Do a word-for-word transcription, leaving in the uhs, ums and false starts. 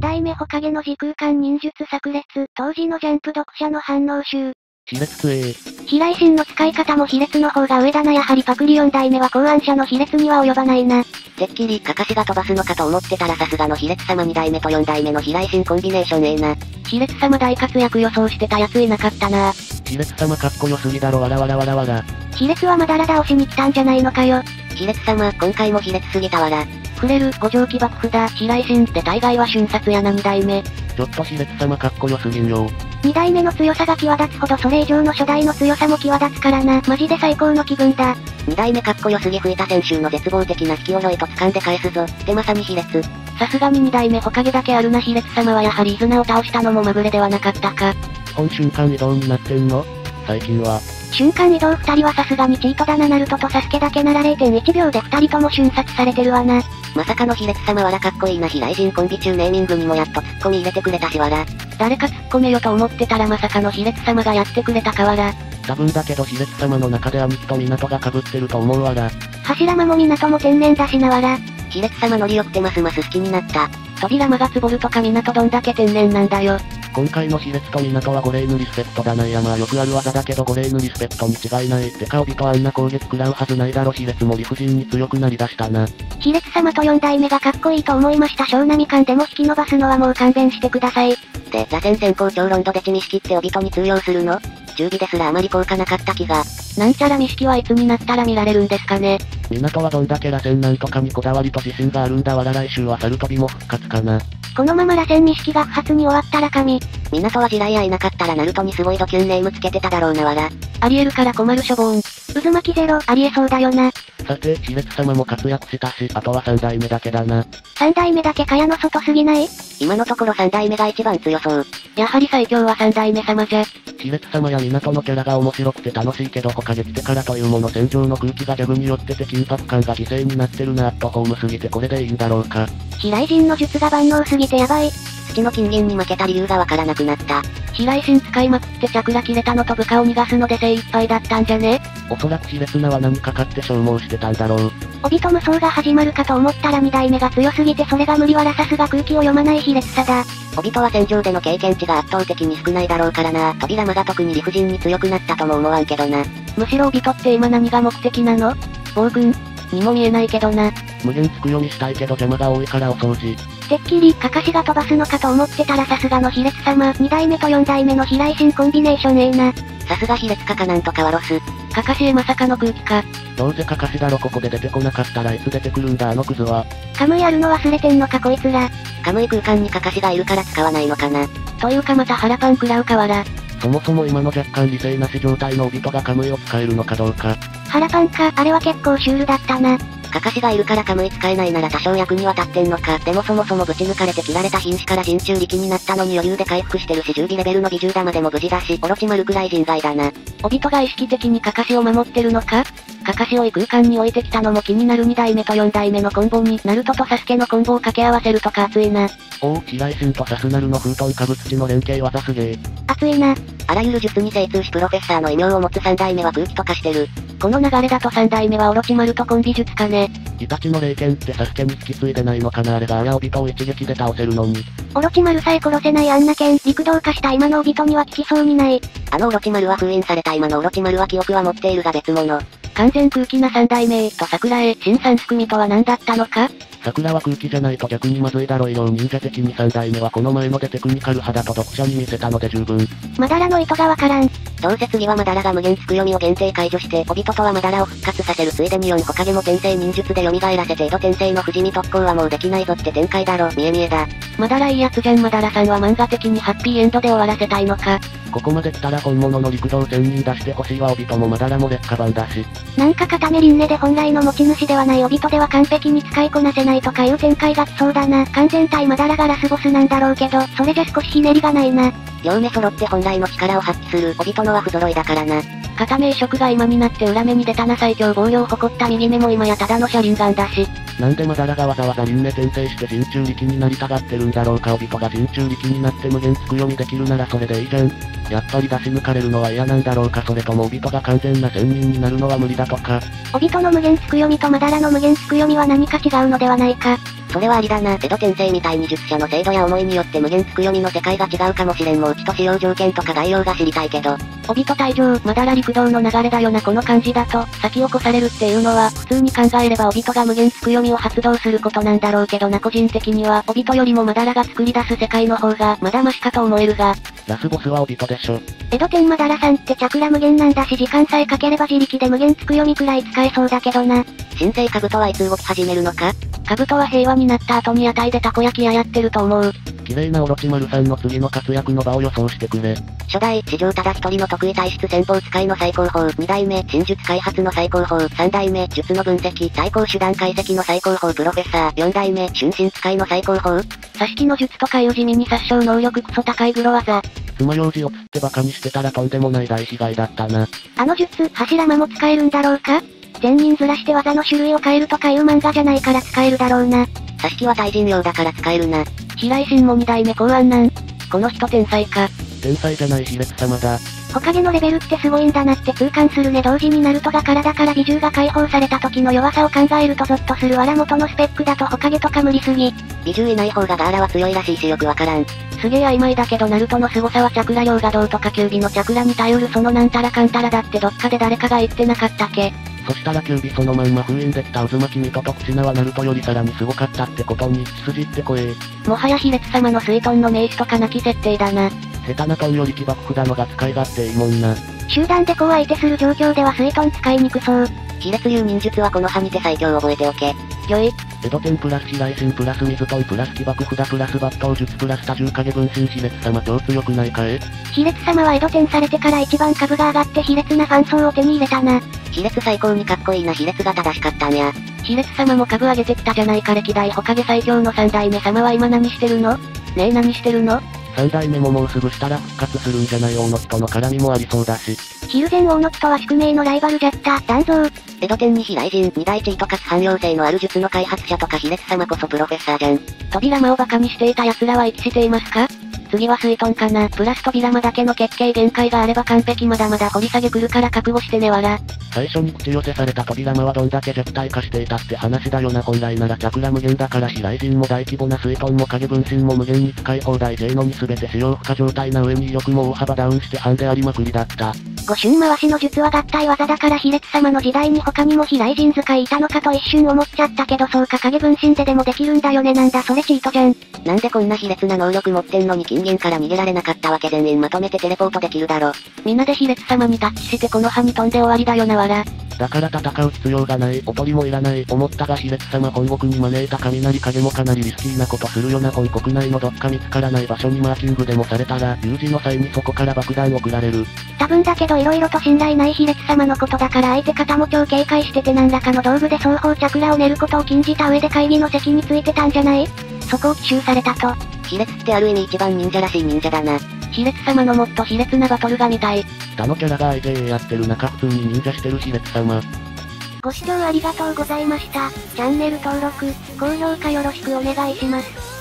代目ホカゲの時空間忍術炸裂、当時のジャンプ読者の反応集。 卑劣つえー。 飛来神の使い方も卑劣の方が上だな。やはりパクリよん代目は考案者の卑劣には及ばないな。 てっきり、カカシが飛ばすのかと思ってたらさすがの卑劣様に代目とよん代目の飛来神コンビネーションええな。 卑劣様大活躍予想してたやついなかったな。 卑劣様かっこよすぎだろわらわらわらわら。 卑劣はまだら倒しに来たんじゃないのかよ。 卑劣様、今回も卑劣すぎたわら。 触れる、五条記幕札、飛来神って大概は瞬殺やなに代目。 ちょっと卑劣様かっこよすぎんよ。 に代目の強さが際立つほどそれ以上の初代の強さも際立つからな。マジで最高の気分だ。 に代目かっこよすぎ吹いた先週の絶望的な引き鎧と掴んで返すぞ。でまさに卑劣。 さすがにに代目ホカゲだけあるな。卑劣様はやはりイズナを倒したのもまぐれではなかったか。 基本瞬間移動になってんの？最近は。 瞬間移動ふたりはさすがにチートだな。ナルトとサスケだけなら れいてんいちびょうでふたりとも瞬殺されてるわな。 まさかの卑劣様わらかっこいいな。飛来神コンビ中ネーミングにもやっとツッコミ入れてくれたしわら。 誰か突っ込めよと思ってたらまさかの卑劣様がやってくれたかわら。 多分だけど卑劣様の中で兄貴と港が被ってると思うわら。 柱間も港も天然だしなわら。 卑劣様ノリ良くてますます好きになった。 扉間がつぼるとか港どんだけ天然なんだよ。 今回の卑劣と港はゴレーヌリスペクトだな。いやまあよくある技だけどゴレーヌリスペクトに違いない。てか帯とあんな攻撃食らうはずないだろ。卑劣も理不尽に強くなりだしたな。 卑劣様とよん代目がかっこいいと思いました。小波間でも引き伸ばすのはもう勘弁してください。 で、座禅先行超ロンドでチミ式って帯とに通用するの？中火ですらあまり効果なかった気が。 なんちゃらミ式はいつになったら見られるんですかね。 港はどんだけ螺旋なんとかにこだわりと自信があるんだわら。来週はサル飛びも復活かな。 このまま螺旋ミ式が不発に終わったら神。 港は地雷やいなかったらナルトにすごいドキュンネームつけてただろうなわら。 ありえるから困るしょぼーん。渦巻きゼロ、ありえそうだよな。 さて、卑劣様も活躍したし、あとはさん代目だけだな。 さん代目だけ蚊帳の外すぎない？ 今のところさん代目が一番強そう。 やはり最強はさん代目様じゃ。 卑劣様や港のキャラが面白くて楽しいけど他で来てからというもの戦場の空気がギャグによってて緊迫感が犠牲になってるな。アットホームすぎてこれでいいんだろうか。 飛来神の術が万能すぎてやばい。 月の金銀に負けた理由がわからなくなった。 飛来神使いまくってチャクラ切れたのと部下を逃がすので精一杯だったんじゃね？ おそらく卑劣な罠にかかって消耗してたんだろう。 帯と無双が始まるかと思ったらに代目が強すぎてそれが無理わら。さすが空気を読まない卑劣さだ。 帯とは戦場での経験値が圧倒的に少ないだろうからな。扉間が特に理不尽に強くなったとも思わんけどな。 むしろ帯とって今何が目的なの？暴君にも見えないけどな。 無限つくようにしたいけど邪魔が多いからお掃除。 てっきり、かかしが飛ばすのかと思ってたらさすがの卑劣様。に代目とよん代目の飛来神コンビネーションええな。 さすが卑劣かかなんとかはロス。 かかしへまさかの空気か。 どうせかかしだろ。ここで出てこなかったらいつ出てくるんだあのクズは。 カムイあるの忘れてんのかこいつら。 カムイ空間にかかしがいるから使わないのかな。 というかまた腹パン食らうかわら。 そもそも今の若干理性なし状態の帯とがカムイを使えるのかどうか。 腹パンか、あれは結構シュールだったな。 かかしがいるからカムイ使えないなら多少役には立ってんのか。でもそもそもぶち抜かれて切られた瀕死から人中力になったのに余裕で回復してるしじゅう尾レベルの美獣玉でも無事だし、オロチマルくらい人外だな。 帯とが意識的にかかしを守ってるのか？かかしを異空間に置いてきたのも気になる。に代目とよん代目のコンボにナルトとサスケのコンボを掛け合わせるとか熱いな。 おお、飛来神とサスナルの風遁かぶ土の連携技すげえ。 熱いな。 あらゆる術に精通しプロフェッサーの異名を持つさん代目は空気と化してる。 この流れだとさん代目はオロチマルとコンビ術かね。 イタチの霊剣ってサスケに引き継いでないのかな。あれがあや帯とを一撃で倒せるのに。 オロチマルさえ殺せないあんな剣、陸道化した今の帯とには効きそうにない。 あのオロチマルは封印された今のオロチマルは記憶は持っているが別物。 完全空気なさん代目と桜へ、新三すくみとは何だったのか？ 桜は空気じゃないと逆にまずいだろ。医療忍者的にさん代目はこの前のでテクニカル派だと読者に見せたので十分。 マダラの意図がわからん。 どうせ次はマダラが無限つく読みを限定解除して、帯ととはマダラを復活させるついでによんホカゲも転生忍術で蘇らせて江戸転生の不死身特攻はもうできないぞって展開だろ。見え見えだ。 マダラいいやつじゃん。マダラさんは漫画的にハッピーエンドで終わらせたいのか。 ここまで来たら本物の陸道仙人出してほしいわ。帯ともマダラも劣化版だし。 なんか片目輪廻で本来の持ち主ではない帯とでは完璧に使いこなせないとかいう展開が来そうだな。完全体マダラがラスボスなんだろうけど、それじゃ少しひねりがないな。 両目揃って本来の力を発揮する帯とのは不揃いだからな。 片目移植が今になって裏目に出たな。最強防御を誇った右目も今やただの車輪ガンだし。 なんでマダラがわざわざ輪廻転生して人中力になりたがってるんだろうか。帯とが人中力になって無限つく読みできるならそれでいいじゃん。やっぱり出し抜かれるのは嫌なんだろうか。それとも帯とが完全な仙人になるのは無理だとか。 帯との無限つく読みとマダラの無限つく読みは何か違うのではないか。 それはありだな。江戸天聖みたいに術者の精度や思いによって無限つく読みの世界が違うかもしれん。もうちと使用条件とか概要が知りたいけど。 帯と退場、まだら陸道の流れだよな。この感じだと、先を越されるっていうのは、普通に考えれば帯とが無限つく読みを発動することなんだろうけどな。個人的には、帯とよりもまだらが作り出す世界の方が、まだマシかと思えるが。 ラスボスは帯とでしょ。 江戸天まだらさんってチャクラ無限なんだし、時間さえかければ自力で無限つく読みくらい使えそうだけどな。 神聖兜はいつ動き始めるのか？ 兜は平和になった後に屋台でたこ焼き屋やってると思う。 綺麗なオロチマルさんの次の活躍の場を予想してくれ。 初代、史上ただ一人の得意体質戦法使いの最高峰。二代目、新術開発の最高峰。三代目、術の分析、最高手段解析の最高峰プロフェッサー。四代目、春神使いの最高峰。 刺式の術とかいう地味に殺傷能力クソ高いグロ技。 爪楊枝をつってバカにしてたらとんでもない大被害だったな。 あの術、柱魔も使えるんだろうか？全人ずらして技の種類を変えるとかいう漫画じゃないから使えるだろうな。 刺式は対人用だから使えるな。 平井神も二代目考案なん。この人天才か。 天才じゃない卑劣様だ。 ほかげのレベルってすごいんだなって痛感するね。同時にナルトが体から美獣が解放された時の弱さを考えるとゾッとする。わら元のスペックだとほかげとか無理すぎ。 美獣いない方がガーラは強いらしいしよくわからん。 すげえ曖昧だけどナルトの凄さはチャクラ量がどうとかキュービのチャクラに頼るそのなんたらかんたらだってどっかで誰かが言ってなかったっけ？ そしたらキュービそのまんま封印できた渦巻きミトとクチナはナルトよりさらにすごかったってことに、血筋って怖え。 もはや卑劣様の水遁の名手とかなき設定だな。 下手なトンより起爆札のが使い勝手いいもんな。 集団でこう相手する状況では水遁使いにくそう。 卑劣流忍術はこの葉にて最強覚えておけ。 よい。 江戸天プラス飛来神プラス水遁プラス起爆札プラス抜刀術プラス多重影分身卑劣様超強くないかえ？ 卑劣様は江戸天されてから一番株が上がって卑劣なファン層を手に入れたな。 卑劣最高にかっこいいな。卑劣が正しかったんや。 卑劣様も株上げてきたじゃないか。歴代ほかげ最強の三代目様は今何してるの？ねえ何してるの？ 三代目ももうすぐしたら復活するんじゃない？大野との絡みもありそうだし。 ヒルゼン大野とは宿命のライバルじゃった。断蔵。 江戸天に飛来神、二大地位とかつ汎用性のある術の開発者とか卑劣様こそプロフェッサーじゃん。 扉魔をバカにしていた奴らは息していますか？次は水遁かな。プラス扉魔だけの決定限界があれば完璧。まだまだ掘り下げ来るから覚悟してねわら。 最初に口寄せされた扉魔はどんだけ弱体化していたって話だよな。本来ならチャクラ無限だから飛来神も大規模な水遁も影分身も無限に使い放題 J のに全て使用不可状態な上に威力も大幅ダウンしてハンデありまくりだった。 五春回しの術は合体技だから卑劣様の時代に他にも飛来神使いいたのかと一瞬思っちゃったけどそうか影分身ででもできるんだよね。なんだそれチートじゃん。 なんでこんな卑劣な能力持ってんのに金銀から逃げられなかったわけ？全員まとめてテレポートできるだろ。 皆で卑劣様にタッチしてこの葉に飛んで終わりだよなわら。 だから戦う必要がない、おとりもいらない、思ったが卑劣様本国に招いた雷影もかなりリスキーなことするよな。本国内のどっか見つからない場所にマーキングでもされたら、有事の際にそこから爆弾送られる。 多分だけど色々と信頼ない卑劣様のことだから相手方も超警戒してて何らかの道具で双方チャクラを練ることを禁じた上で会議の席についてたんじゃない？そこを奇襲されたと。 卑劣ってある意味一番忍者らしい忍者だな。 卑劣様のもっと卑劣なバトルが見たい。 他のキャラが アイジェーエー やってる中普通に忍者してる卑劣様。 ご視聴ありがとうございました。チャンネル登録、高評価よろしくお願いします。